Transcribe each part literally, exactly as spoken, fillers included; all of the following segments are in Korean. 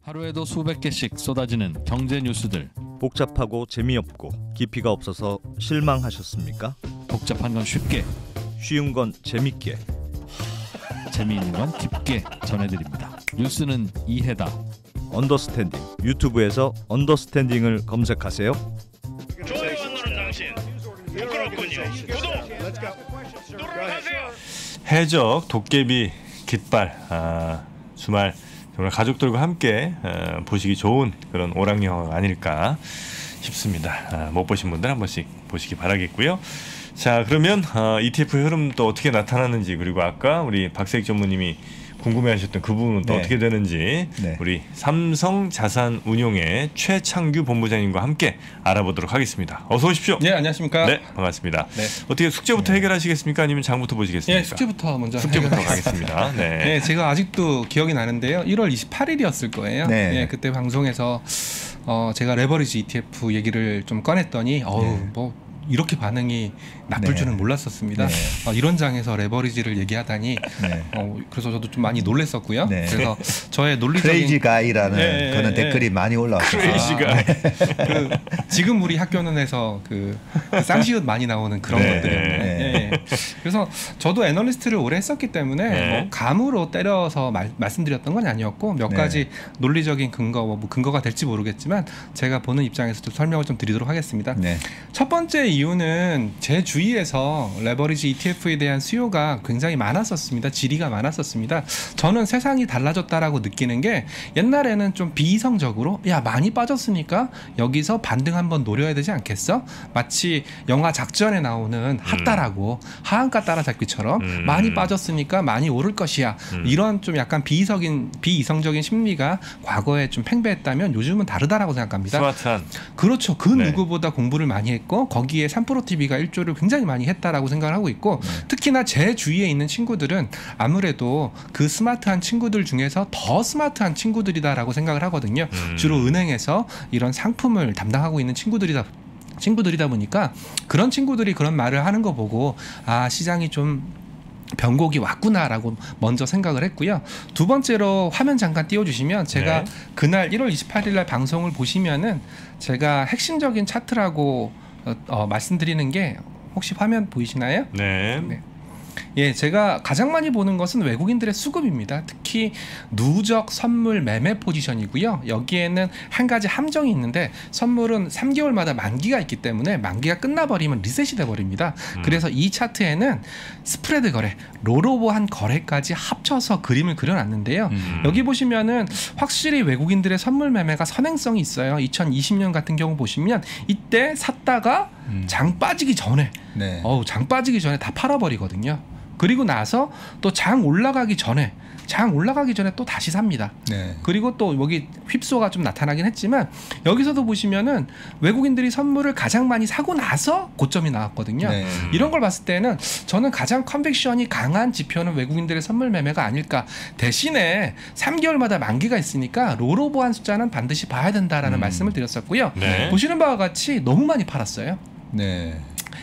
하루에도 수백 개씩 쏟아지는 경제 뉴스들. 복잡하고 재미없고 깊이가 없어서 실망하셨습니까? 복잡한 건 쉽게, 쉬운 건 재밌게, 재미있는 건 깊게 전해드립니다. 뉴스는 이해다. 언더스탠딩. 유튜브에서 언더스탠딩을 검색하세요. 좋아요만 누른 당신 부끄럽군요. 구독 누르세요. 해적, 도깨비, 깃발. 아, 주말 정말 가족들과 함께 어, 보시기 좋은 그런 오락 영화가 아닐까 싶습니다. 아, 못 보신 분들 한 번씩 보시기 바라겠고요. 자, 그러면 어, 이티에프의 흐름 또 어떻게 나타나는지, 그리고 아까 우리 박세익 전무님이 궁금해하셨던 그 부분은 또 네. 어떻게 되는지 네. 우리 삼성자산운용의 최창규 본부장님과 함께 알아보도록 하겠습니다. 어서 오십시오. 네, 안녕하십니까? 네, 반갑습니다. 네. 어떻게 숙제부터 해결하시겠습니까? 아니면 장부터 보시겠습니까? 예, 숙제부터 먼저 숙제부터 해결하겠습니다. 가겠습니다. 네. 네, 제가 아직도 기억이 나는데요. 일월 이십팔일이었을 거예요. 네. 예, 그때 방송에서 어, 제가 레버리지 이티에프 얘기를 좀 꺼냈더니 어우, 네. 뭐 이렇게 반응이 나쁠 네. 줄은 몰랐었습니다. 네. 어, 이런 장에서 레버리지를 얘기하다니 네. 어, 그래서 저도 좀 많이 놀랐었고요. 네. 그래서 저의 논리적인 크레이지 가이라는 네, 그런 네, 댓글이 네. 많이 올라왔어요. 크레이지 가이. 그 지금 우리 학교는에서 그, 그 쌍시읒 많이 나오는 그런 네. 것들이었네요. 네. 예. 그래서 저도 애널리스트를 오래 했었기 때문에 네. 뭐 감으로 때려서 말, 말씀드렸던 건 아니었고 몇 네. 가지 논리적인 근거, 뭐 근거가 될지 모르겠지만 제가 보는 입장에서 좀 설명을 좀 드리도록 하겠습니다. 네. 첫 번째 이유는 제 주위에서 레버리지 이티에프에 대한 수요가 굉장히 많았었습니다. 질의가 많았었습니다. 저는 세상이 달라졌다라고 느끼는 게 옛날에는 좀 비이성적으로 야 많이 빠졌으니까 여기서 반등 한번 노려야 되지 않겠어? 마치 영화 작전에 나오는 핫따라고 하한가 따라잡기처럼 음. 많이 빠졌으니까 많이 오를 것이야. 음. 이런 좀 약간 비이성인 비이성적인 심리가 과거에 좀 팽배했다면 요즘은 다르다라고 생각합니다. 스마트한. 그렇죠. 그 네. 누구보다 공부를 많이 했고 거기에 삼프로티비가 일조를 굉장히 많이 했다라고 생각을 하고 있고 네. 특히나 제 주위에 있는 친구들은 아무래도 그 스마트한 친구들 중에서 더 스마트한 친구들이다라고 생각을 하거든요. 음. 주로 은행에서 이런 상품을 담당하고 있는 친구들이다 친구들이다 보니까 그런 친구들이 그런 말을 하는 거 보고 아 시장이 좀 변곡이 왔구나라고 먼저 생각을 했고요. 두 번째로 화면 잠깐 띄워주시면 제가 네. 그날 일월 이십팔일날 방송을 보시면은 제가 핵심적인 차트라고 어, 어, 말씀드리는 게 혹시 화면 보이시나요? 네. 네. 예, 제가 가장 많이 보는 것은 외국인들의 수급입니다. 특히 누적 선물 매매 포지션이고요. 여기에는 한 가지 함정이 있는데 선물은 삼 개월마다 만기가 있기 때문에 만기가 끝나버리면 리셋이 돼버립니다. 음. 그래서 이 차트에는 스프레드 거래, 롤오버한 거래까지 합쳐서 그림을 그려놨는데요. 음. 여기 보시면은 확실히 외국인들의 선물 매매가 선행성이 있어요. 이천이십년 같은 경우 보시면 이때 샀다가 음. 장 빠지기 전에 네. 어우 장 빠지기 전에 다 팔아버리거든요. 그리고 나서 또 장 올라가기 전에 장 올라가기 전에 또 다시 삽니다. 네. 그리고 또 여기 휩소가 좀 나타나긴 했지만 여기서도 보시면은 외국인들이 선물을 가장 많이 사고 나서 고점이 나왔거든요. 네. 이런 걸 봤을 때는 저는 가장 컨빅션이 강한 지표는 외국인들의 선물 매매가 아닐까. 대신에 삼 개월마다 만기가 있으니까 롤오버한 숫자는 반드시 봐야 된다라는 음. 말씀을 드렸었고요. 네. 보시는 바와 같이 너무 많이 팔았어요. 네.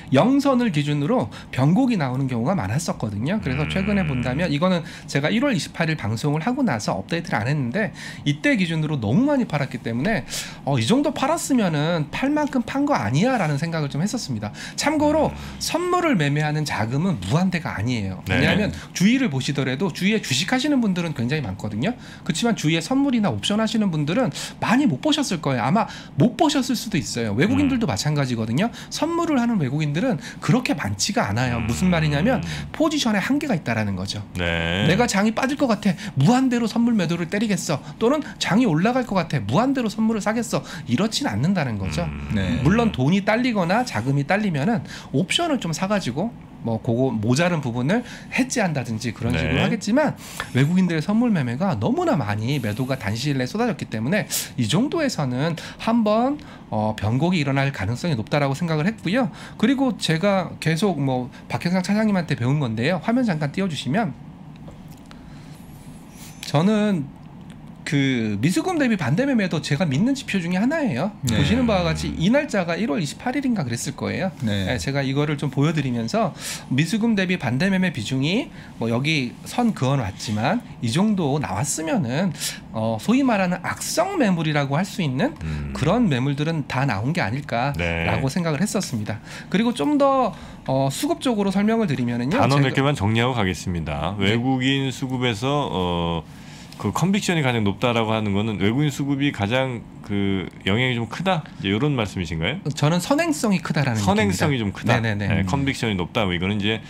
영선을 기준으로 변곡이 나오는 경우가 많았었거든요. 그래서 최근에 본다면 이거는 제가 일월 이십팔일 방송을 하고 나서 업데이트를 안 했는데 이때 기준으로 너무 많이 팔았기 때문에 어, 이 정도 팔았으면은 팔 만큼 판 거 아니야 라는 생각을 좀 했었습니다. 참고로 선물을 매매하는 자금은 무한대가 아니에요. 네. 왜냐하면 주위를 보시더라도 주위에 주식하시는 분들은 굉장히 많거든요. 그렇지만 주위에 선물이나 옵션 하시는 분들은 많이 못 보셨을 거예요. 아마 못 보셨을 수도 있어요. 외국인들도 마찬가지거든요. 선물을 하는 외국인들은 그렇게 많지가 않아요. 무슨 말이냐면 포지션에 한계가 있다라는 거죠. 네. 내가 장이 빠질 것 같아 무한대로 선물 매도를 때리겠어, 또는 장이 올라갈 것 같아 무한대로 선물을 사겠어, 이렇진 않는다는 거죠. 음. 네. 물론 돈이 딸리거나 자금이 딸리면은 옵션을 좀 사가지고 뭐 그거 모자른 부분을 해지한다든지 그런 네. 식으로 하겠지만 외국인들의 선물 매매가 너무나 많이 매도가 단시일 내에 쏟아졌기 때문에 이 정도에서는 한번 어, 변곡이 일어날 가능성이 높다라고 생각을 했고요. 그리고 제가 계속 뭐 박형상 차장님한테 배운 건데요. 화면 잠깐 띄워주시면 저는 그 미수금 대비 반대 매매도 제가 믿는 지표 중에 하나예요. 네. 보시는 바와 같이 이 날짜가 일월 이십팔일인가 그랬을 거예요. 네. 네, 제가 이거를 좀 보여드리면서 미수금 대비 반대 매매 비중이 뭐 여기 선 그어 놨지만 이 정도 나왔으면은 어, 소위 말하는 악성 매물이라고 할 수 있는 음. 그런 매물들은 다 나온 게 아닐까라고 네. 생각을 했었습니다. 그리고 좀 더 어, 수급적으로 설명을 드리면은요. 단어 몇 제가- 개만 정리하고 가겠습니다. 네. 외국인 수급에서 어, 그 컨빅션이 가장 높다라고 하는 거는 외국인 수급이 가장 그 영향이 좀 크다 이제 이런 말씀이신가요? 저는 선행성이 크다라는 선행성이 얘기입니다. 좀 크다. 네네네. 네, 컨빅션이 높다. 뭐 이거는 이제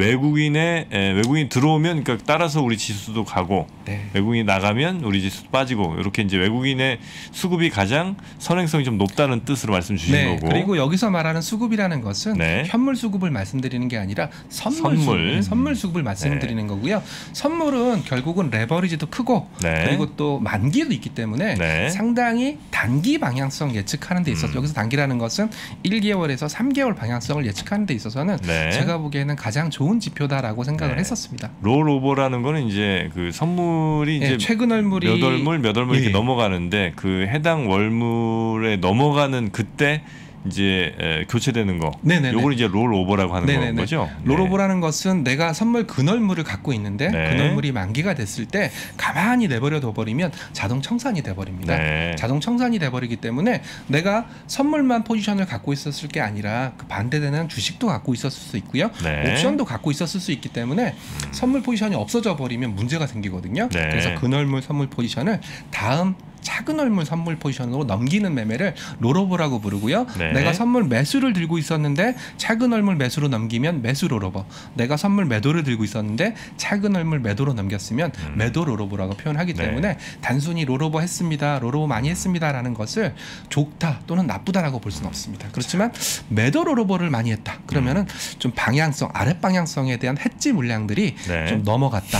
외국인의 에, 외국인 들어오면 그러니까 따라서 우리 지수도 가고 네. 외국인이 나가면 우리 지수도 빠지고 이렇게 이제 외국인의 수급이 가장 선행성이 좀 높다는 뜻으로 말씀 주신 네, 거고. 그리고 여기서 말하는 수급이라는 것은 네. 현물 수급을 말씀드리는 게 아니라 선물, 선물. 수급, 선물 수급을 말씀드리는 거고요. 선물은 결국은 레버리지도 크고 네. 그리고 또 만기도 있기 때문에 네. 상당히 단기 방향성 예측하는 데 있어서 음. 여기서 단기라는 것은 일 개월에서 삼 개월 방향성을 예측하는 데 있어서는 네. 제가 보기에는 가장 좋은 지표다라고 생각을 네. 했었습니다. 롤오버라는 거는 이제 그 선물이 예, 이제 최근 월물이 몇 월물 몇 월물 이렇게 예. 넘어가는데 그 해당 월물에 넘어가는 그때 이제 에, 교체되는 거. 네네네. 요걸 이제 롤오버라고 하는 네네네. 거죠. 네. 롤오버라는 것은 내가 선물 근월물을 갖고 있는데 네. 근월물이 만기가 됐을 때 가만히 내버려 둬버리면 자동 청산이 돼버립니다. 네. 자동 청산이 돼버리기 때문에 내가 선물만 포지션을 갖고 있었을 게 아니라 그 반대되는 주식도 갖고 있었을 수 있고요. 네. 옵션도 갖고 있었을 수 있기 때문에 선물 포지션이 없어져 버리면 문제가 생기거든요. 네. 그래서 근월물 선물 포지션을 다음 작은 얼물 선물 포지션으로 넘기는 매매를 롤오버라고 부르고요. 네. 내가 선물 매수를 들고 있었는데 작은 얼물 매수로 넘기면 매수 롤오버. 내가 선물 매도를 들고 있었는데 작은 얼물 매도로 넘겼으면 음. 매도 롤오버라고 표현하기 네. 때문에 단순히 롤오버 했습니다. 롤오버 많이 했습니다라는 것을 좋다 또는 나쁘다라고 볼 수는 없습니다. 그렇지만 매도 롤오버를 많이 했다. 그러면은 좀 방향성, 아랫 방향성에 대한 해지 물량들이 네. 좀 넘어갔다.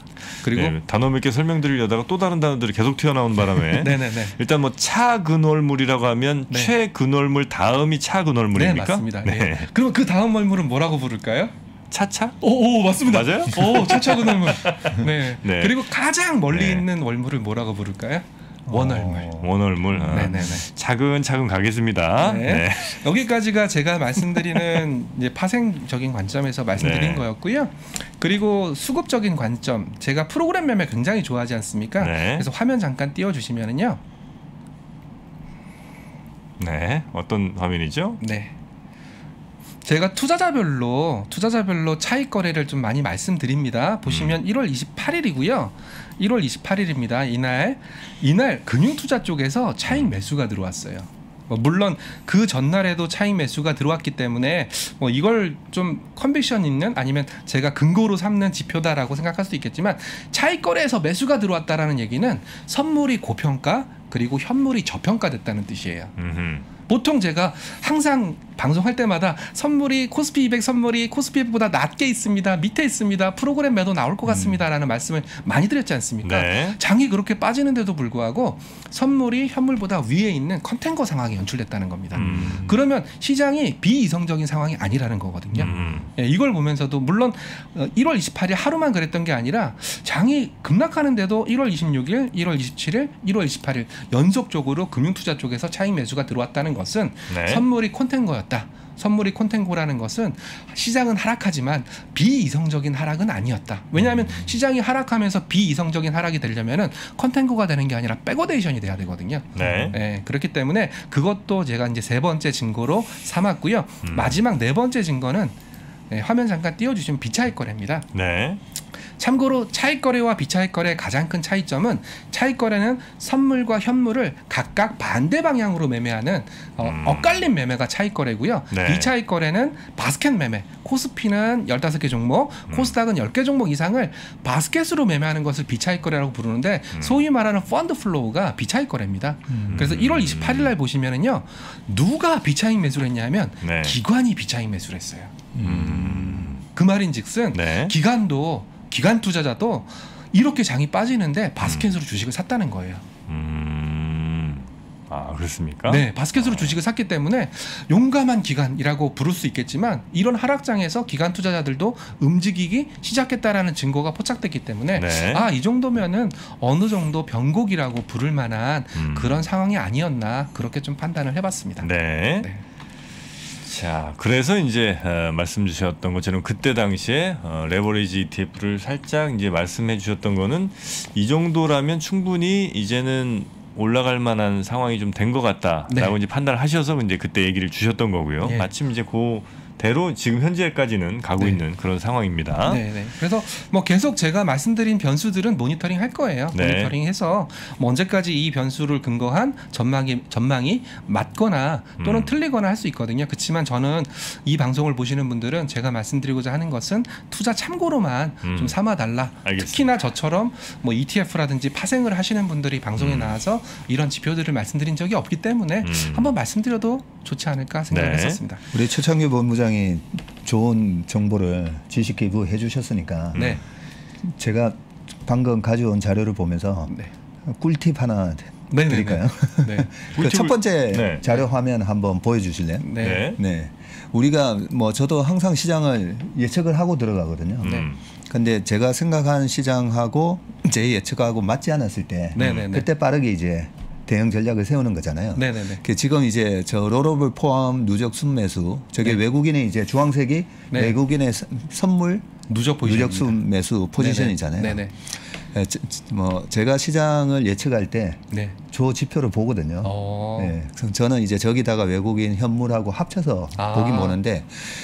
그리고 네, 단어 몇 개 설명드리려다가 또 다른 단어들이 계속 튀어나온 바람에 네네네. 일단 뭐 차근월물이라고 하면 네. 최근월물 다음이 네 차근월물입니까? 맞습니다. 네. 네. 그럼 그 다음 월물은 뭐라고 부를까요? 차차? 오, 오 맞습니다. 맞아요? 오 차차근 월물. 네. 네. 그리고 가장 멀리 네. 있는 월물을 뭐라고 부를까요? 원월물. 원월물. 아, 네네네. 차근차근 가겠습니다. 네. 네. 여기까지가 제가 말씀드리는 이제 파생적인 관점에서 말씀드린 네. 거였고요. 그리고 수급적인 관점, 제가 프로그램 매매 굉장히 좋아하지 않습니까? 네. 그래서 화면 잠깐 띄워주시면은요. 네. 어떤 화면이죠? 네. 제가 투자자별로 투자자별로 차익 거래를 좀 많이 말씀드립니다. 보시면 음. 일월 이십팔일이고요. 일월 이십팔일입니다. 이날 이날 금융투자 쪽에서 차익 매수가 들어왔어요. 뭐 물론 그 전날에도 차익 매수가 들어왔기 때문에 뭐 이걸 좀 컨비션 있는 아니면 제가 근거로 삼는 지표다라고 생각할 수도 있겠지만 차익 거래에서 매수가 들어왔다라는 얘기는 선물이 고평가 그리고 현물이 저평가됐다는 뜻이에요. 음흠. 보통 제가 항상 방송할 때마다 선물이 코스피 이백 선물이 코스피 이백보다 낮게 있습니다. 밑에 있습니다. 프로그램 매도 나올 것 같습니다라는 말씀을 많이 드렸지 않습니까? 네. 장이 그렇게 빠지는데도 불구하고 선물이 현물보다 위에 있는 컨텐거 상황이 연출됐다는 겁니다. 음. 그러면 시장이 비이성적인 상황이 아니라는 거거든요. 음. 예, 이걸 보면서도 물론 일월 이십팔일 하루만 그랬던 게 아니라 장이 급락하는데도 일월 이십육일, 일월 이십칠일, 일월 이십팔일 연속적으로 금융투자 쪽에서 차익 매수가 들어왔다는 것은 네. 선물이 콘텐거였다. 선물이 콘텐고라는 것은 시장은 하락하지만 비이성적인 하락은 아니었다. 왜냐하면 시장이 하락하면서 비이성적인 하락이 되려면은 콘텐고가 되는 게 아니라 백오데이션이 돼야 되거든요. 네. 네, 그렇기 때문에 그것도 제가 이제 세 번째 증거로 삼았고요. 음. 마지막 네 번째 증거는 네, 화면 잠깐 띄워주시면 비차익 거래입니다. 네. 참고로 차익 거래와 비차익 거래의 가장 큰 차이점은 차익 거래는 선물과 현물을 각각 반대 방향으로 매매하는 어, 음. 엇갈린 매매가 차익 거래고요. 네. 비차익 거래는 바스켓 매매. 코스피는 열다섯 개 종목, 음. 코스닥은 열 개 종목 이상을 바스켓으로 매매하는 것을 비차익 거래라고 부르는데 음. 소위 말하는 펀드 플로우가 비차익 거래입니다. 그래서 일월 이십팔일 날 보시면은요. 누가 비차익 매수를 했냐면 네. 기관이 비차익 매수를 했어요. 음. 그 말인즉슨 네. 기관도 기관 투자자도 이렇게 장이 빠지는데 바스켓으로 주식을 샀다는 거예요. 음. 아 그렇습니까? 네, 바스켓으로 주식을 샀기 때문에 용감한 기간이라고 부를 수 있겠지만 이런 하락장에서 기관 투자자들도 움직이기 시작했다라는 증거가 포착됐기 때문에 네. 아, 이 정도면은 어느 정도 변곡이라고 부를 만한 음. 그런 상황이 아니었나 그렇게 좀 판단을 해봤습니다. 네. 네. 자, 그래서 이제 어, 말씀 주셨던 것처럼 그때 당시에 어, 레버리지 이티에프를 살짝 이제 말씀해 주셨던 거는 이 정도라면 충분히 이제는 올라갈 만한 상황이 좀 된 것 같다라고 네. 이제 판단을 하셔서 이제 그때 얘기를 주셨던 거고요. 예. 마침 이제 그대로 지금 현재까지는 가고 네. 있는 그런 상황입니다. 네, 네. 그래서 뭐 계속 제가 말씀드린 변수들은 모니터링 할 거예요. 네. 모니터링해서 뭐 언제까지 이 변수를 근거한 전망이 전망이 맞거나 또는 음. 틀리거나 할 수 있거든요. 그렇지만 저는 이 방송을 보시는 분들은 제가 말씀드리고자 하는 것은 투자 참고로만 음. 좀 삼아달라. 알겠습니다. 특히나 저처럼 뭐 이티에프라든지 파생을 하시는 분들이 방송에 음. 나와서 이런 지표들을 말씀드린 적이 없기 때문에 음. 한번 말씀드려도 좋지 않을까 생각을 네. 했었습니다. 우리 최창규 본부장이 좋은 정보를 지식 기부해 주셨으니까 네, 제가 방금 가져온 자료를 보면서 네. 꿀팁 하나 네, 네, 드릴까요? 네. 그 첫 번째 네. 자료 화면 한번 보여주실래요? 네. 네. 네. 우리가 뭐 저도 항상 시장을 예측을 하고 들어가거든요. 네. 음. 근데 제가 생각한 시장하고 제 예측하고 맞지 않았을 때 네, 네, 네. 그때 빠르게 이제 대응 전략을 세우는 거잖아요. 네, 네, 네. 그 지금 이제 저 롤오버 포함 누적 순매수 저게 네. 외국인의 이제 주황색이 네. 외국인의 서- 선물 누적 누적 포지션입니다. 순매수 포지션이잖아요. 네네. 예, 저- 저- 뭐 제가 시장을 예측할 때 네. 조 지표를 보거든요. 어. 예, 그래서 저는 이제 저기다가 외국인 현물하고 합쳐서 아. 보긴 보는데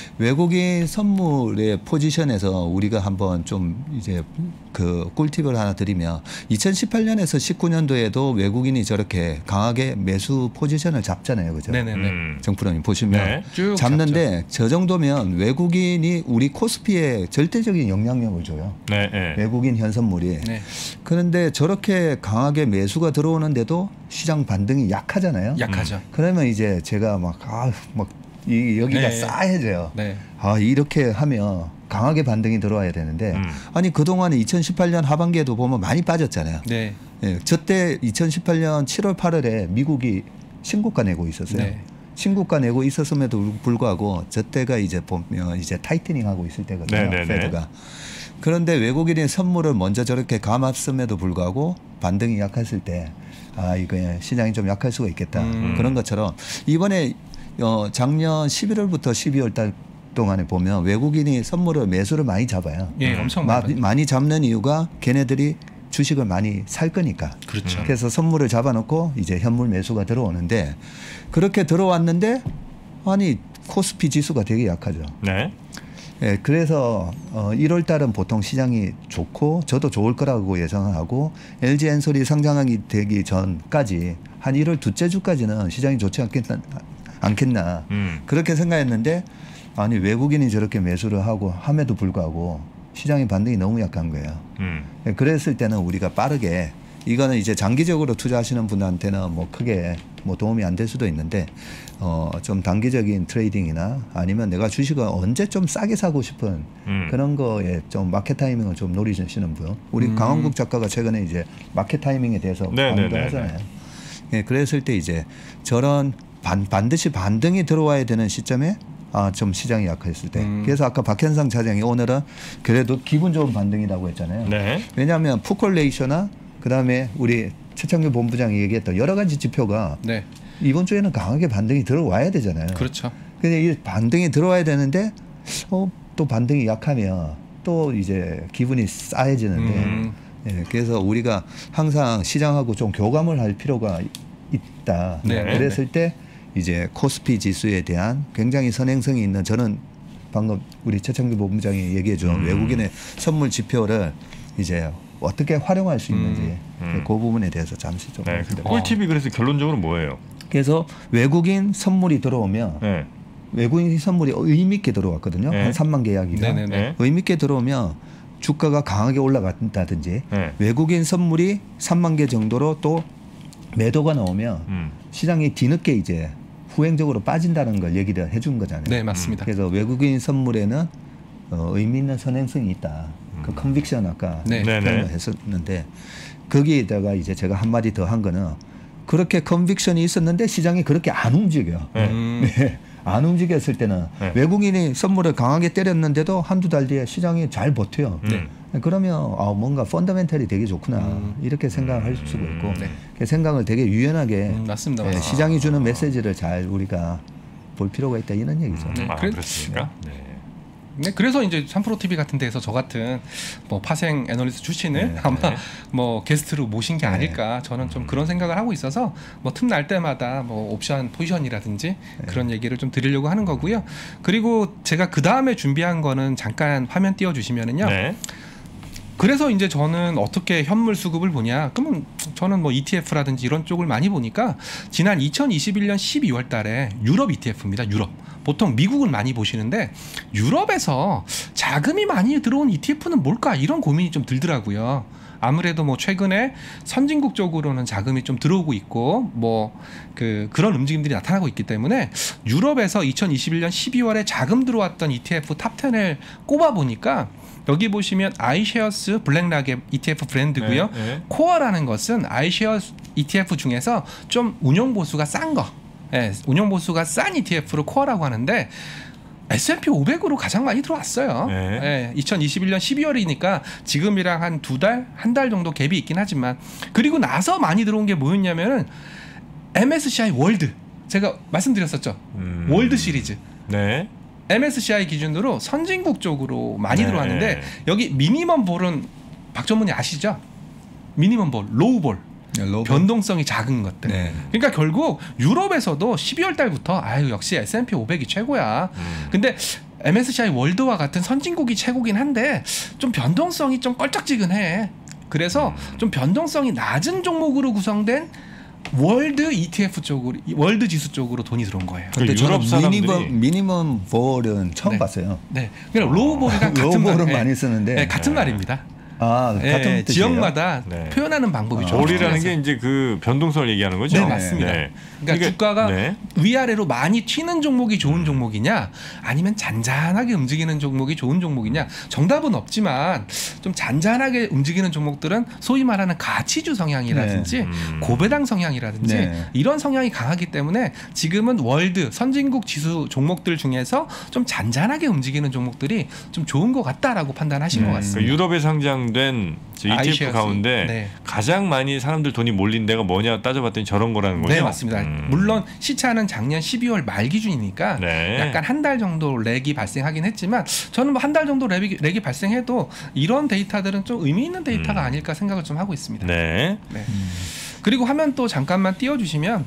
외국인 선물의 포지션에서 우리가 한번 좀 이제 그 꿀팁을 하나 드리면 이천십팔 년에서 십구 년도에도 외국인이 저렇게 강하게 매수 포지션을 잡잖아요, 그죠? 네네네. 음. 정프로님 보시면 네. 쭉 잡는데 저 정도면 외국인이 우리 코스피에 절대적인 영향력을 줘요. 네, 네. 외국인 현선물이. 네. 그런데 저렇게 강하게 매수가 들어오는데도 시장 반등이 약하잖아요. 약하죠. 그러면 이제 제가 막, 아, 막, 이, 여기가 네. 싸해져요. 네. 아, 이렇게 하면 강하게 반등이 들어와야 되는데, 음. 아니, 그동안에 이천십팔 년 하반기에도 보면 많이 빠졌잖아요. 네. 예, 저때 이천십팔 년 칠월 팔월에 미국이 신고가 내고 있었어요. 네. 신고가 내고 있었음에도 불구하고 저때가 이제 보면 이제 타이트닝 하고 있을 때거든요. 네네네. 페드가. 그런데 외국인의 선물을 먼저 저렇게 감았음에도 불구하고 반등이 약했을 때, 아, 이거 시장이 좀 약할 수가 있겠다. 음. 그런 것처럼 이번에 어, 작년 십일월부터 십이월 달 동안에 보면 외국인이 선물을 매수를 많이 잡아요. 예, 엄청 마, 많이. 많이 잡는 이유가 걔네들이 주식을 많이 살 거니까. 그렇죠. 그래서 선물을 잡아놓고 이제 현물 매수가 들어오는데 그렇게 들어왔는데 아니 코스피 지수가 되게 약하죠. 네. 예, 그래서 어, 일월 달은 보통 시장이 좋고 저도 좋을 거라고 예상하고 엘지엔솔이 상장하기 되기 전까지 한 일월 둘째 주까지는 시장이 좋지 않겠나, 않겠나 음. 그렇게 생각했는데 아니 외국인이 저렇게 매수를 하고 함에도 불구하고 시장의 반등이 너무 약한 거예요. 음. 예, 그랬을 때는 우리가 빠르게 이거는 이제 장기적으로 투자하시는 분한테는 뭐 크게 뭐 도움이 안 될 수도 있는데 어 좀 단기적인 트레이딩이나 아니면 내가 주식을 언제 좀 싸게 사고 싶은 음. 그런 거에 좀 마켓 타이밍을 좀 노리시는 분. 우리 음. 강원국 작가가 최근에 이제 마켓 타이밍에 대해서 네, 강의를 네, 네, 하잖아요. 예, 그랬을 때 이제 저런 반, 반드시 반등이 들어와야 되는 시점에 아, 좀 시장이 약했을 때. 음. 그래서 아까 박현상 차장이 오늘은 그래도 기분 좋은 반등이라고 했잖아요. 네. 왜냐하면 푸콜레이셔나 그다음에 우리 최창규 본부장이 얘기했던 여러 가지 지표가 네. 이번 주에는 강하게 반등이 들어와야 되잖아요. 그렇죠. 근데 이 반등이 들어와야 되는데 어, 또 반등이 약하면 또 이제 기분이 싸해지는데 음. 예, 그래서 우리가 항상 시장하고 좀 교감을 할 필요가 있다. 네. 그랬을 때 이제 코스피 지수에 대한 굉장히 선행성이 있는 저는 방금 우리 최창규 본부장이 얘기해 준 음. 외국인의 선물 지표를 이제 어떻게 활용할 수 있는지 음. 음. 그 부분에 대해서 잠시 좀 네. 그 말씀드릴게요. 꿀팁이 그래서 결론적으로 뭐예요? 그래서 외국인 선물이 들어오면 네. 외국인 선물이 의미 있게 들어왔거든요. 네. 한 삼만 계약이가 네네네. 네. 의미 있게 들어오면 주가가 강하게 올라간다든지 네. 외국인 선물이 삼만 개 정도로 또 매도가 나오면 음. 시장이 뒤늦게 이제 후행적으로 빠진다는 걸 얘기를 해준 거잖아요. 네, 맞습니다. 그래서 외국인 선물에는 어, 의미 있는 선행성이 있다. 그 컨빅션 아까 네. 표현을 네네. 했었는데 거기에다가 이제 제가 한마디 더 한 거는 그렇게 컨빅션이 있었는데 시장이 그렇게 안 움직여. 네. 음. 네. 안 움직였을 때는 네. 외국인이 선물을 강하게 때렸는데도 한두 달 뒤에 시장이 잘 버텨요. 네. 그러면 아, 뭔가 펀더멘탈이 되게 좋구나 음. 이렇게 생각할 수가 있고 네. 그 생각을 되게 유연하게 음, 맞습니다. 예, 맞습니다. 시장이 주는 메시지를 잘 우리가 볼 필요가 있다 이런 얘기죠. 네, 아, 그래- 그렇습니까? 네. 네, 그래서 이제 삼프로 티비 같은 데에서 저 같은 뭐 파생 애널리스트 출신을 네, 아마 네. 뭐 게스트로 모신 게 아닐까 저는 좀 그런 생각을 하고 있어서 뭐 틈날 때마다 뭐 옵션 포지션이라든지 그런 얘기를 좀 드리려고 하는 거고요. 그리고 제가 그 다음에 준비한 거는 잠깐 화면 띄워주시면은요. 네. 그래서 이제 저는 어떻게 현물 수급을 보냐? 그러면 저는 뭐 이티에프라든지 이런 쪽을 많이 보니까 지난 이천이십일 년 십이월 달에 유럽 이티에프입니다. 유럽. 보통 미국을 많이 보시는데 유럽에서 자금이 많이 들어온 이티에프는 뭘까? 이런 고민이 좀 들더라고요. 아무래도 뭐 최근에 선진국 쪽으로는 자금이 좀 들어오고 있고 뭐 그 그런 움직임들이 나타나고 있기 때문에 유럽에서 이천이십일 년 십이월에 자금 들어왔던 이티에프 탑 텐을 꼽아 보니까 여기 보시면 아이쉐어스 블랙락의 이티에프 브랜드고요. 네, 네. 코어라는 것은 아이쉐어스 이티에프 중에서 좀 운용 보수가 싼 거, 예, 운용 보수가 싼 이티에프를 코어라고 하는데 에스 앤 피 오백으로 가장 많이 들어왔어요. 네. 예, 이천이십일 년 십이월이니까 지금이랑 한 두 달, 한 달 정도 갭이 있긴 하지만 그리고 나서 많이 들어온 게 뭐였냐면은 엠에스시아이 월드 제가 말씀드렸었죠. 음. 월드 시리즈. 네. 엠에스시아이 기준으로 선진국 쪽으로 많이 네. 들어왔는데 여기 미니멈 볼은 박 전문이 아시죠? 미니멈 볼, 로우 볼. 변동성이 작은 것들. 네. 그러니까 결국 유럽에서도 십이월 달부터 아유 역시 에스 앤 피 오백이 최고야. 음. 근데 엠에스시아이 월드와 같은 선진국이 최고긴 한데 좀 변동성이 좀 껄쩍지근해. 그래서 음. 좀 변동성이 낮은 종목으로 구성된 월드 이티에프 쪽으로 월드 지수 쪽으로 돈이 들어온 거예요. 근데 그 유럽 저는 사람들이- 미니멈 미니멈 볼은 처음 네. 봤어요. 네, 그러니까 로우 볼이랑 같은 로우볼은 말, 많이 예. 쓰는데 네, 같은 네. 말입니다. 아 예, 같은 뜻이에요? 지역마다 네. 표현하는 방법이 아. 좀 볼이라는 틀려서. 게 이제 그 변동성을 얘기하는 거죠. 네, 맞습니다. 그러니까 주가가 네. 위아래로 많이 튀는 종목이 좋은 종목이냐 아니면 잔잔하게 움직이는 종목이 좋은 종목이냐 정답은 없지만 좀 잔잔하게 움직이는 종목들은 소위 말하는 가치주 성향이라든지 네. 음. 고배당 성향이라든지 네. 이런 성향이 강하기 때문에 지금은 월드 선진국 지수 종목들 중에서 좀 잔잔하게 움직이는 종목들이 좀 좋은 것 같다라고 판단하신 네. 것 같습니다. 그 유럽에 상장된 저 이티에프 아이쉐어스. 가운데 네. 가장 많이 사람들 돈이 몰린 데가 뭐냐 따져봤더니 저런 거라는 거죠. 네, 맞습니다. 음. 물론 시차는 작년 십이월 말 기준이니까 네. 약간 한 달 정도 렉이 발생하긴 했지만 저는 뭐 한 달 정도 렉이, 렉이 발생해도 이런 데이터들은 좀 의미 있는 데이터가 음. 아닐까 생각을 좀 하고 있습니다. 네. 네. 그리고 화면 또 잠깐만 띄워주시면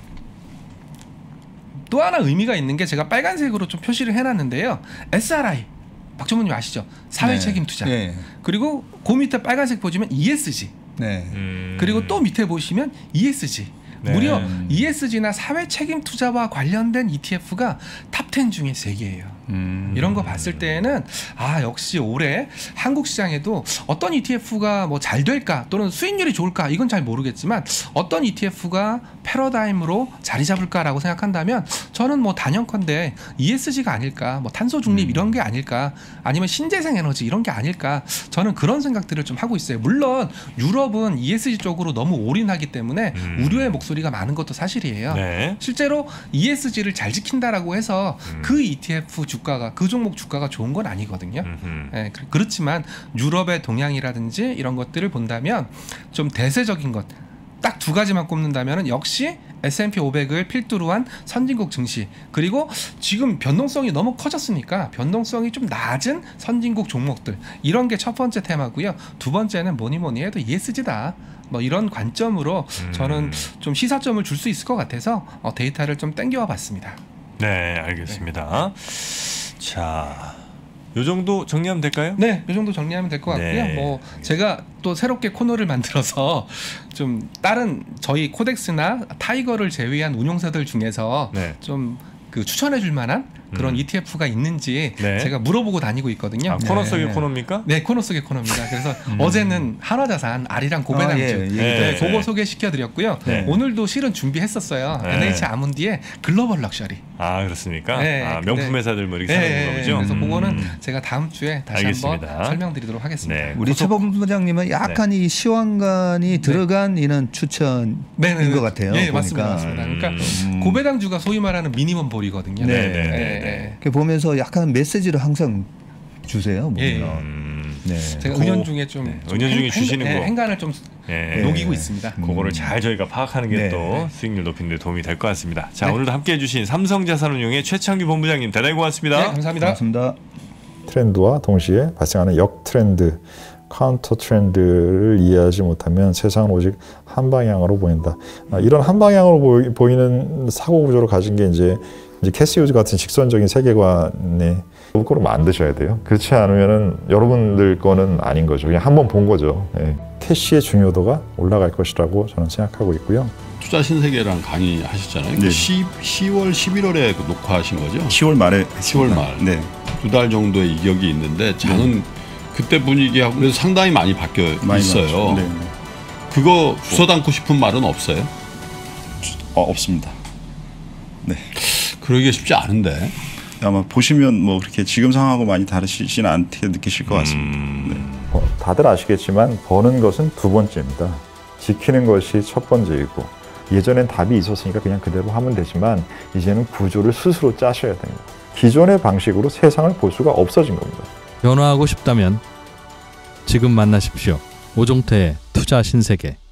또 하나 의미가 있는 게 제가 빨간색으로 좀 표시를 해놨는데요. 에스알아이 박 전무님 아시죠? 사회 네. 책임 투자. 네. 그리고 그 밑에 빨간색 보시면 이에스지. 네. 음. 그리고 또 밑에 보시면 이에스지. 네. 무려 이에스지나 사회 책임 투자와 관련된 이티에프가 탑 텐 중에 세 개예요. 음. 이런 거 봤을 때에는 아 역시 올해 한국 시장에도 어떤 이티에프가 뭐 잘 될까 또는 수익률이 좋을까 이건 잘 모르겠지만 어떤 이티에프가 패러다임으로 자리 잡을까라고 생각한다면 저는 뭐 단연컨대 이에스지가 아닐까 뭐 탄소 중립 음. 이런 게 아닐까 아니면 신재생 에너지 이런 게 아닐까 저는 그런 생각들을 좀 하고 있어요. 물론 유럽은 이에스지 쪽으로 너무 올인하기 때문에 음. 우려의 목소리가 많은 것도 사실이에요. 네. 실제로 이에스지를 잘 지킨다라고 해서 음. 그 이티에프 주가가 그 종목 주가가 좋은 건 아니거든요. 음흠. 예, 그- 그렇지만 유럽의 동향이라든지 이런 것들을 본다면 좀 대세적인 것 딱 두 가지만 꼽는다면 역시 에스 앤 피 오백을 필두로 한 선진국 증시 그리고 지금 변동성이 너무 커졌으니까 변동성이 좀 낮은 선진국 종목들 이런 게 첫 번째 테마고요. 두 번째는 뭐니 뭐니 해도 이에스지다. 뭐 이런 관점으로 음. 저는 좀 시사점을 줄 수 있을 것 같아서 어, 데이터를 좀 땡겨와 봤습니다. 네, 알겠습니다. 자, 요 정도 정리하면 될까요? 네, 이 정도 정리하면 될 것 같고요. 네. 뭐 제가 또 새롭게 코너를 만들어서 좀 다른 저희 코덱스나 타이거를 제외한 운용사들 중에서 네. 좀 그 추천해줄 만한 그런 음. 이티에프가 있는지 네. 제가 물어보고 다니고 있거든요. 아, 코너 속의 네. 코너입니까? 네, 코너 속의 코너입니다. 그래서 음. 어제는 한화자산 아리랑 고배당주 아, 예, 예. 네, 네. 그거 소개시켜드렸고요. 네. 오늘도 실은 준비했었어요. 네. 엔에이치 아몬디의 글로벌 럭셔리. 아 그렇습니까? 네, 아, 근데- 명품 회사들 뭐 이렇게 사는 네, 건가 보죠? 그래서 음. 그거는 제가 다음 주에 다시 알겠습니다. 한번 설명드리도록 하겠습니다. 네. 우리 최 본부장님은 약간 이 시황관이 들어간 이런 추천인 네, 네, 것 네. 같아요. 예, 보니까. 맞습니다, 맞습니다. 그러니까 음. 고배당주가 소위 말하는 미니멈 볼이거든요. 네, 네, 네, 예, 네, 예. 네. 이렇게 보면서 약간 메시지를 항상 주세요. 보면. 예, 예. 음. 네. 제가 그거- 은연중에 좀, 네, 좀 은연중에 행- 주시는 행- 거. 행간을 좀 예. 녹이고 있습니다. 음. 그거를 잘 저희가 파악하는 게 네. 또 수익률 높이는 데 도움이 될 것 같습니다. 자, 네. 오늘도 함께해 주신 삼성자산운용의 최창규 본부장님 대단히 고맙습니다. 네, 감사합니다. 고맙습니다. 트렌드와 동시에 발생하는 역 트렌드, 카운터 트렌드를 이해하지 못하면 세상은 오직 한 방향으로 보인다. 아, 이런 한 방향으로 보이, 보이는 사고 구조를 가진 게 이제 이제 캐시 휴즈 같은 직선적인 세계관에 거꾸로 만드셔야 돼요. 그렇지 않으면은 여러분들 거는 아닌 거죠. 그냥 한번 본 거죠. 예. 캐시의 중요도가 올라갈 것이라고 저는 생각하고 있고요. 투자 신세계랑 강의 하셨잖아요. 네. 시월, 십일월에 녹화하신 거죠? 시월 말에 시월 말. 네. 두 달 정도의 이격이 있는데 장은 그때 분위기하고 그래서 상당히 많이 바뀌어 많이 있어요. 많죠. 네. 그거 주워 담고 싶은 말은 없어요? 어, 없습니다. 네. 그러기가 쉽지 않은데. 아마 보시면 뭐 그렇게 지금 상황하고 많이 다르시지는 않게 느끼실 것 같습니다. 네. 어, 다들 아시겠지만 버는 것은 두 번째입니다. 지키는 것이 첫 번째이고 예전엔 답이 있었으니까 그냥 그대로 하면 되지만 이제는 구조를 스스로 짜셔야 됩니다. 기존의 방식으로 세상을 볼 수가 없어진 겁니다. 변화하고 싶다면 지금 만나십시오. 오종태의 투자 신세계.